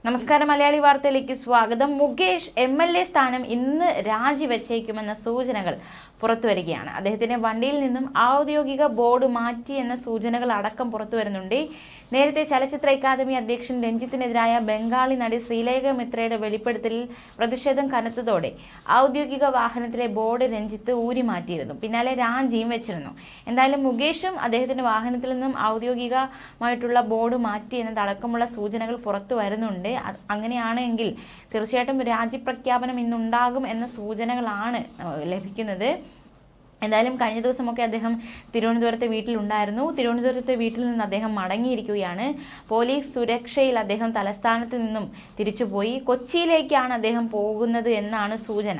നമസ്കാരം, മലയാളി വാർത്തയിലേക്ക് സ്വാഗതം. മുകേഷ് MLA സ്ഥാനം ഇന്ന് രാജിവെച്ചേക്കുമെന്ന സൂചനകൾ പുറത്തുവരികയാണ്. അദ്ദേഹത്തിന്റെ വണ്ടിയിൽ നിന്നും ഔദ്യോഗിക ബോർഡ് മാറ്റി എന്ന സൂചനകൾ അടക്കം പുറത്തുവരുന്നുണ്ട്. നേരത്തെ ചലച്ചിത്ര അക്കാദമി അധ്യക്ഷൻ രഞ്ജിത്തിനെതിരായ ബംഗാളി നടി ശ്രീലേഖ മിത്രയുടെ വെളിപ്പെടുത്തലിൽ പ്രതിഷേധം കനത്തതോടെ ഔദ്യോഗിക വാഹനത്തിലെ ബോർഡ് രഞ്ജിത്ത് ഊരി മാറ്റിയിരുന്നു. പിന്നാലെ രാജിയും വെച്ചിരുന്നു. എന്തായാലും മുകേഷും അദ്ദേഹത്തിന്റെ വാഹനത്തിൽ നിന്നും ഔദ്യോഗികമായിട്ടുള്ള ബോർഡ് മാറ്റി എന്നതടക്കമുള്ള സൂചനകൾ പുറത്തു വരുന്നുണ്ട്. അങ്ങനെയാണെങ്കിൽ തീർച്ചയായിട്ടും രാജിപ്രഖ്യാപനം ഇന്നുണ്ടാകും എന്ന സൂചനകളാണ് ലഭിക്കുന്നത്. എന്തായാലും കഴിഞ്ഞ ദിവസമൊക്കെ അദ്ദേഹം തിരുവനന്തപുരത്തെ വീട്ടിലുണ്ടായിരുന്നു. തിരുവനന്തപുരത്തെ വീട്ടിൽ നിന്ന് അദ്ദേഹം മടങ്ങിയിരിക്കുകയാണ്. പോലീസ് സുരക്ഷയിൽ അദ്ദേഹം തലസ്ഥാനത്ത് നിന്നും തിരിച്ചുപോയി. കൊച്ചിയിലേക്കാണ് അദ്ദേഹം പോകുന്നത് എന്നാണ് സൂചന.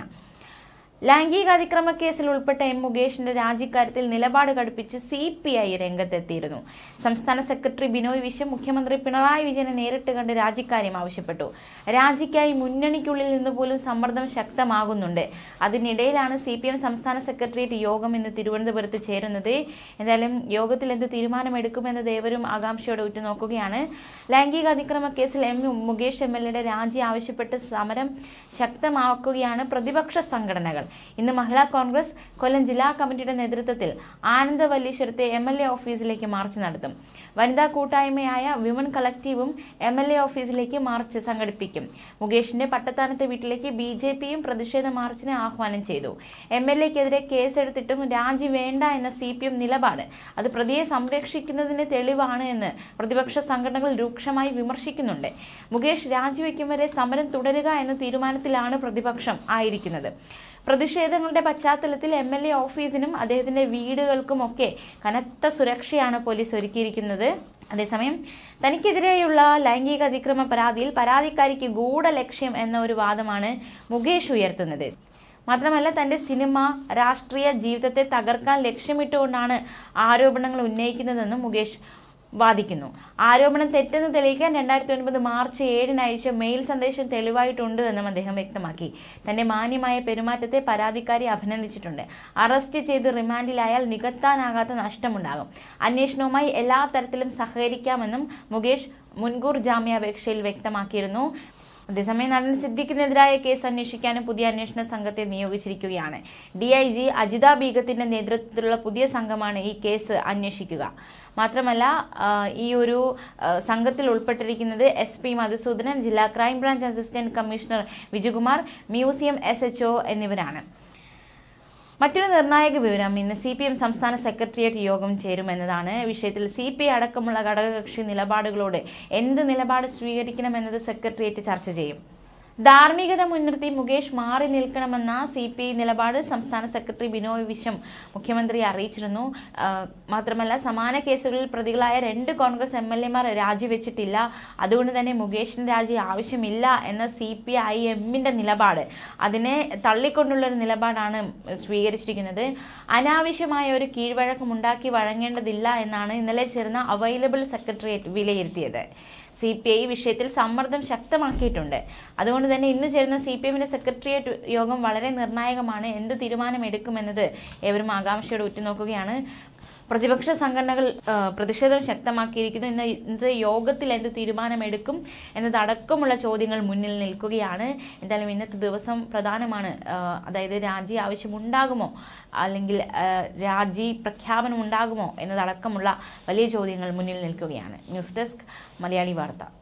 ലൈംഗിക അതിക്രമ കേസിൽ ഉൾപ്പെട്ട മുകേഷിന്റെ രാജിക്കാര്യത്തിൽ നിലപാട് കടുപ്പിച്ച് CPI രംഗത്തെത്തിയിരുന്നു. സംസ്ഥാന സെക്രട്ടറി ബിനോയ് വിശ്വം മുഖ്യമന്ത്രി പിണറായി വിജയനെ നേരിട്ട് കണ്ട് രാജിക്കാര്യം ആവശ്യപ്പെട്ടു. രാജിക്കായി മുന്നണിക്കുള്ളിൽ നിന്ന് പോലും സമ്മർദ്ദം ശക്തമാകുന്നുണ്ട്. അതിനിടയിലാണ് CPM സംസ്ഥാന സെക്രട്ടേറിയറ്റ് യോഗം ഇന്ന് തിരുവനന്തപുരത്ത് ചേരുന്നത്. എന്തായാലും യോഗത്തിൽ എന്ത് തീരുമാനമെടുക്കുമെന്നത് ഏവരും ആകാംക്ഷയോടെ ഉറ്റുനോക്കുകയാണ്. ലൈംഗിക അതിക്രമ കേസിൽ മുകേഷ് MLAയുടെ രാജി ആവശ്യപ്പെട്ട് സമരം ശക്തമാക്കുകയാണ് പ്രതിപക്ഷ സംഘടനകൾ. ഇന്ന് മഹിളാ കോൺഗ്രസ് കൊല്ലം ജില്ലാ കമ്മിറ്റിയുടെ നേതൃത്വത്തിൽ ആനന്ദവല്ലീശ്വരത്തെ MLA ഓഫീസിലേക്ക് മാർച്ച് നടത്തും. വനിതാ കൂട്ടായ്മയായ വിമൻ കളക്റ്റീവും MLA ഓഫീസിലേക്ക് മാർച്ച് സംഘടിപ്പിക്കും. മുകേഷിന്റെ പട്ടത്താനത്തെ വീട്ടിലേക്ക് BJPയും പ്രതിഷേധ മാർച്ചിന് ആഹ്വാനം ചെയ്തു. MLAക്കെതിരെ കേസെടുത്തിട്ടും രാജി വേണ്ട എന്ന CPM നിലപാട് അത് പ്രതിയെ സംരക്ഷിക്കുന്നതിന് തെളിവാണ് എന്ന് പ്രതിപക്ഷ സംഘടനകൾ രൂക്ഷമായി വിമർശിക്കുന്നുണ്ട്. മുകേഷ് രാജിവെക്കും വരെ സമരം തുടരുക എന്ന തീരുമാനത്തിലാണ് പ്രതിപക്ഷം ആയിരിക്കുന്നത്. പ്രതിഷേധങ്ങളുടെ പശ്ചാത്തലത്തിൽ MLA ഓഫീസിനും അദ്ദേഹത്തിന്റെ വീടുകൾക്കുമൊക്കെ കനത്ത സുരക്ഷയാണ് പോലീസ് ഒരുക്കിയിരിക്കുന്നത്. അതേസമയം തനിക്കെതിരെയുള്ള ലൈംഗിക അതിക്രമ പരാതിയിൽ പരാതിക്കാരിക്ക് ഗൂഢലക്ഷ്യം എന്ന ഒരു വാദമാണ് മുകേഷ് ഉയർത്തുന്നത്. മാത്രമല്ല, തന്റെ സിനിമ രാഷ്ട്രീയ ജീവിതത്തെ തകർക്കാൻ ലക്ഷ്യമിട്ടുകൊണ്ടാണ് ആരോപണങ്ങൾ ഉന്നയിക്കുന്നതെന്നും മുകേഷ് വാദിക്കുന്നു. ആരോപണം തെറ്റെന്ന് തെളിയിക്കാൻ 2009 മാർച്ച് 7 അയച്ച മെയിൽ സന്ദേശം തെളിവായിട്ടുണ്ട് എന്നും അദ്ദേഹം വ്യക്തമാക്കി. തന്റെ മാന്യമായ പെരുമാറ്റത്തെ പരാതിക്കാരി അഭിനന്ദിച്ചിട്ടുണ്ട്. അറസ്റ്റ് ചെയ്ത് റിമാൻഡിലായാൽ നികത്താനാകാത്ത നഷ്ടമുണ്ടാകും. അന്വേഷണവുമായി എല്ലാ തരത്തിലും സഹകരിക്കാമെന്നും മുകേഷ് മുൻകൂർ ജാമ്യാപേക്ഷയിൽ വ്യക്തമാക്കിയിരുന്നു. അതേസമയം നടൻ സിദ്ദിഖിനെതിരായ കേസ് അന്വേഷിക്കാനും പുതിയ അന്വേഷണ സംഘത്തെ നിയോഗിച്ചിരിക്കുകയാണ്. DIG അജിത ബീഗത്തിന്റെ നേതൃത്വത്തിലുള്ള പുതിയ സംഘമാണ് ഈ കേസ് അന്വേഷിക്കുക. മാത്രമല്ല, ഈ ഒരു സംഘത്തിൽ ഉൾപ്പെട്ടിരിക്കുന്നത് SP മധുസൂദനൻ, ജില്ലാ crime branch assistant commissioner Vijayakumar, museum SHO എന്നിവരാണ്. മറ്റൊരു നിർണായക വിവരം, ഇന്ന് CPM സംസ്ഥാന സെക്രട്ടേറിയറ്റ് യോഗം ചേരുമെന്നതാണ്. വിഷയത്തിൽ CPI അടക്കമുള്ള ഘടകകക്ഷി നിലപാടുകളോട് എന്ത് നിലപാട് സ്വീകരിക്കണമെന്നത് സെക്രട്ടേറിയറ്റ് ചർച്ച ചെയ്യും. ധാർമ്മികത മുൻനിർത്തി മുകേഷ് മാറി നിൽക്കണമെന്ന CPI നിലപാട് സംസ്ഥാന സെക്രട്ടറി ബിനോയ് വിശ്വം മുഖ്യമന്ത്രിയെ അറിയിച്ചിരുന്നു. മാത്രമല്ല, സമാന കേസുകളിൽ പ്രതികളായ 2 കോൺഗ്രസ് MLAമാർ രാജിവെച്ചിട്ടില്ല. അതുകൊണ്ട് തന്നെ മുകേഷിന് രാജി ആവശ്യമില്ല എന്ന CPIMന്റെ നിലപാട് അതിനെ തള്ളിക്കൊണ്ടുള്ളൊരു നിലപാടാണ് സ്വീകരിച്ചിരിക്കുന്നത്. അനാവശ്യമായ ഒരു കീഴ്വഴക്കം ഉണ്ടാക്കി വഴങ്ങേണ്ടതില്ല എന്നാണ് ഇന്നലെ ചേർന്ന അവൈലബിൾ സെക്രട്ടേറിയറ്റ് വിലയിരുത്തിയത്. CPI വിഷയത്തിൽ സമ്മർദ്ദം ശക്തമാക്കിയിട്ടുണ്ട്. അതുകൊണ്ട് തന്നെ ഇന്ന് ചേരുന്ന CPMന്റെ സെക്രട്ടേറിയറ്റ് യോഗം വളരെ നിർണായകമാണ്. എന്ത് തീരുമാനമെടുക്കുമെന്നത് ഏവരും ആകാംക്ഷയോടെ ഉറ്റുനോക്കുകയാണ്. പ്രതിപക്ഷ സംഘടനകൾ പ്രതിഷേധം ശക്തമാക്കിയിരിക്കുന്നു. ഇന്നത്തെ യോഗത്തിൽ എന്ത് തീരുമാനമെടുക്കും എന്നതടക്കമുള്ള ചോദ്യങ്ങൾ മുന്നിൽ നിൽക്കുകയാണ്. എന്തായാലും ഇന്നത്തെ ദിവസം പ്രധാനമാണ്. അതായത് രാജി ആവശ്യമുണ്ടാകുമോ അല്ലെങ്കിൽ രാജി പ്രഖ്യാപനം ഉണ്ടാകുമോ എന്നതടക്കമുള്ള വലിയ ചോദ്യങ്ങൾ മുന്നിൽ നിൽക്കുകയാണ്. ന്യൂസ് ഡെസ്ക് മലയാളി വാർത്ത.